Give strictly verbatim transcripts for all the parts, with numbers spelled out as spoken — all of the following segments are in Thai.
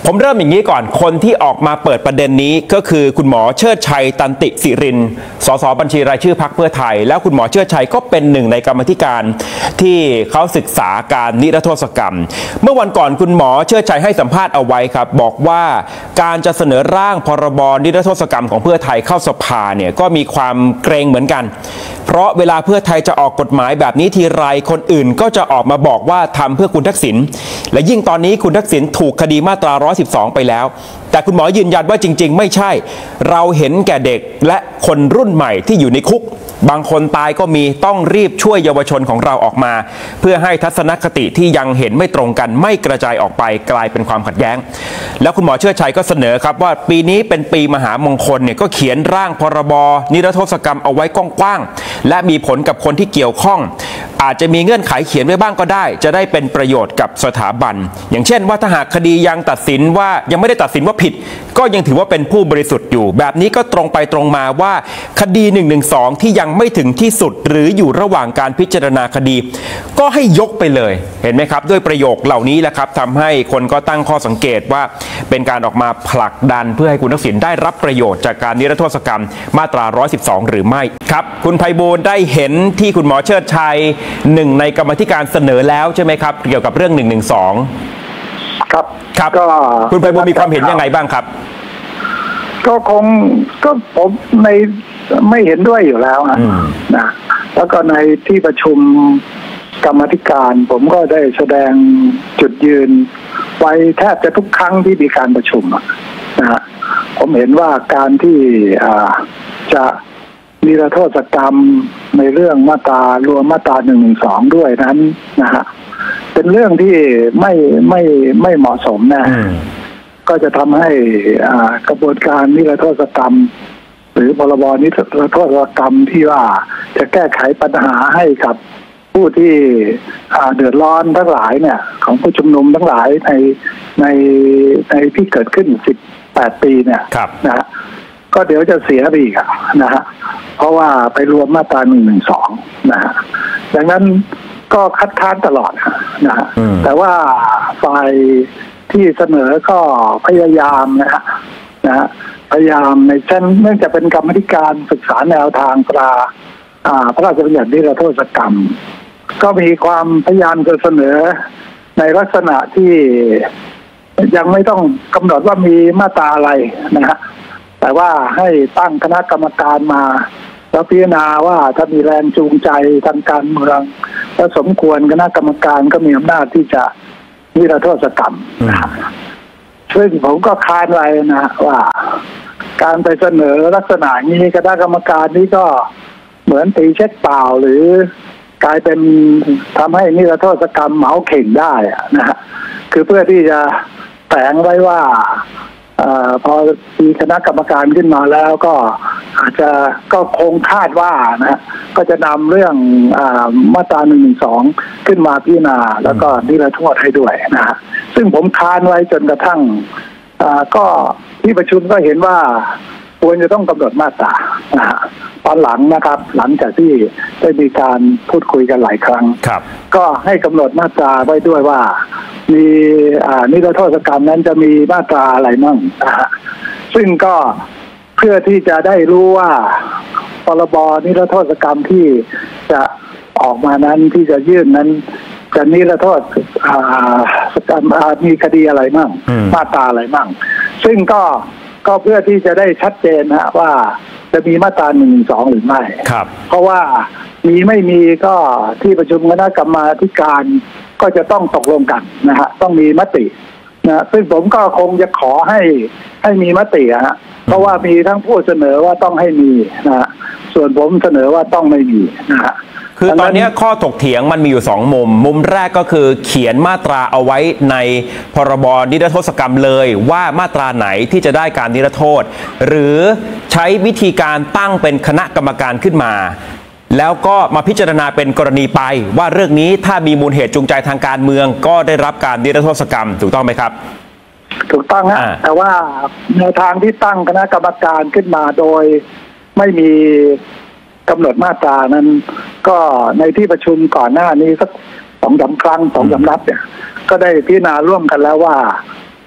ผมเริ่มอย่างนี้ก่อนคนที่ออกมาเปิดประเด็นนี้ก็คือคุณหมอเชิดชัยตันติสิรินสสบัญชีรายชื่อพรรคเพื่อไทยแล้วคุณหมอเชิดชัยก็เป็นหนึ่งในกรรมธิการที่เขาศึกษาการนิรโทษกรรมเมื่อวันก่อนคุณหมอเชิดชัยให้สัมภาษณ์เอาไว้ครับบอกว่าการจะเสนอร่างพรบนิรโทษกรรมของเพื่อไทยเข้าสภาเนี่ยก็มีความเกรงเหมือนกันเพราะเวลาเพื่อไทยจะออกกฎหมายแบบนี้ทีไรคนอื่นก็จะออกมาบอกว่าทำเพื่อคุณทักษิณและยิ่งตอนนี้คุณทักษิณถูกคดีมาตราหนึ่งร้อยสิบสองไปแล้วแต่คุณหมอยืนยันว่าจริงๆไม่ใช่เราเห็นแก่เด็กและคนรุ่นใหม่ที่อยู่ในคุกบางคนตายก็มีต้องรีบช่วยเยาวชนของเราออกมาเพื่อให้ทัศนคติที่ยังเห็นไม่ตรงกันไม่กระจายออกไปกลายเป็นความขัดแย้งแล้วคุณหมอเชิดชัยก็เสนอครับว่าปีนี้เป็นปีมหามงคลเนี่ยก็เขียนร่างพรบนิรโทษกรรมเอาไว้กว้างๆและมีผลกับคนที่เกี่ยวข้องอาจจะมีเงื่อนไขเขียนไว้บ้างก็ได้จะได้เป็นประโยชน์กับสถาบันอย่างเช่นว่าถ้าหากคดียังตัดสินว่ายังไม่ได้ตัดสินว่าผิดก็ยังถือว่าเป็นผู้บริสุทธิ์อยู่แบบนี้ก็ตรงไปตรงมาว่าคดีหนึ่งหนึ่งสองที่ยังไม่ถึงที่สุดหรืออยู่ระหว่างการพิจารณาคดีก็ให้ยกไปเลยเห็นไหมครับด้วยประโยคเหล่านี้แหละครับทำให้คนก็ตั้งข้อสังเกตว่าเป็นการออกมาผลักดันเพื่อให้คุณทักษิณได้รับประโยชน์จากการนิรโทษกรรมมาตราหนึ่งร้อยสิบสองหรือไม่ครับคุณไพบูลย์ได้เห็นที่คุณหมอเชิดชัยหนึ่งในกรรมธิการเสนอแล้วใช่ไหมครับเกี่ยวกับเรื่องหนึ่งหนึ่งสองครับครับก็คุณไพบูลย์มีความเห็นยังไงบ้างครับก็คงก็ผมในไม่เห็นด้วยอยู่แล้วนะนะแล้วก็ในที่ประชุมกรรมธิการผมก็ได้แสดงจุดยืนไว้แทบจะทุกครั้งที่มีการประชุมนะฮะผมเห็นว่าการที่จะนิรโทษกรรมในเรื่องมาตรารวมมาตราหนึ่งหนึ่งสองด้วยนั้นนะฮะเป็นเรื่องที่ไม่ไม่ไม่เหมาะสมนะก็จะทำให้กระบวนการนิรโทษกรรมหรือพรบนิรโทษกรรมที่ว่าจะแก้ไขปัญหาให้กับผู้ที่เดือดร้อนทั้งหลายเนี่ยของผู้ชุมนุมทั้งหลายในในในที่เกิดขึ้นสิบแปดปีเนี่ยนะฮะก็เดี๋ยวจะเสียไปอีกนะฮะเพราะว่าไปรวมมาตราหนึ่งหนึ่งสองนะฮะดังนั้นก็คัดค้านตลอดนะฮะแต่ว่าฝ่ายที่เสนอก็พยายามนะฮะนะฮะพยายามในเช่นเนื่องจากเป็นกรรมธิการศึกษาแนวทางปราพระราชบัญญัตินิรโทษกรรมก็มีความพยายามจะเสนอในลักษณะที่ยังไม่ต้องกำหนดว่ามีมาตราอะไรนะฮะแต่ว่าให้ตั้งคณะกรรมการมาแล้วพิจารณาว่าถ้ามีแรงจูงใจทางการเมืองแล้วสมควรคณะกรรมการก็มีอำนาจที่จะนิรโทษกรรมซึ่งผมก็ค้านไว้นะว่าการไปเสนอลักษณะนี้คณะกรรมการนี้ก็เหมือนตีเช็คเปล่าหรือกลายเป็นทำให้นิรโทษกรรมเหมาเข่งได้นะฮะคือเพื่อที่จะแฝงไว้ว่าพอมีคณะกรรมการขึ้นมาแล้วก็อาจจะก็คงคาดว่านะก็จะนำเรื่องมาตราหนึ่งหนึ่งสองขึ้นมาพิจารณาแล้วก็นิรโทษให้ด้วยนะฮะซึ่งผมค้านไว้จนกระทั่งก็ที่ประชุมก็เห็นว่าควรจะต้องกำหนดมาตรานะฮะตอนหลังนะครับหลังจากที่ได้มีการพูดคุยกันหลายครั้งก็ให้กำหนดมาตราไว้ด้วยว่ามีนิรโทษกรรมนั้นจะมีมาตราอะไรมั่งนะฮะซึ่งก็เพื่อที่จะได้รู้ว่าพรบนิรโทษกรรมที่จะออกมานั้นที่จะยื่นนั้นจะนิรโทษกรรมมีคดีอะไรมั่งมาตราอะไรมั่งซึ่งก็ก็เพื่อที่จะได้ชัดเจนนะว่าจะมีมาตราหนึ่งหนึ่งสองหรือไม่เพราะว่ามีไม่มีก็ที่ประชุมคณะกรรมาธิการก็จะต้องตกลงกันนะฮะต้องมีมตินะซึ่งผมก็คงจะขอให้ให้มีมติฮะเพราะว่ามีทั้งผู้เสนอว่าต้องให้มีนะฮะส่วนผมเสนอว่าต้องไม่มีนะฮะคือตอนนี้ข้อถกเถียงมันมีอยู่สองมุมมุมแรกก็คือเขียนมาตราเอาไว้ในพรบนิรโทษกรรมเลยว่ามาตราไหนที่จะได้การนิรโทษหรือใช้วิธีการตั้งเป็นคณะกรรมการขึ้นมาแล้วก็มาพิจารณาเป็นกรณีไปว่าเรื่องนี้ถ้ามีมูลเหตุจูงใจทางการเมืองก็ได้รับการนิรโทษกรรมถูกต้องไหมครับถูกต้องนะแต่ว่าแนวทางที่ตั้งคณะกรรมการขึ้นมาโดยไม่มีกำหนดมาตรานั้นก็ในที่ประชุมก่อนหน้านี้สักสองสามครั้งสองสามนัดเนี่ยก็ได้พิจารณาร่วมกันแล้วว่า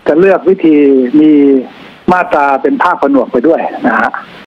จะเลือกวิธีมีมาตราเป็นภาคผนวกไปด้วยนะฮะ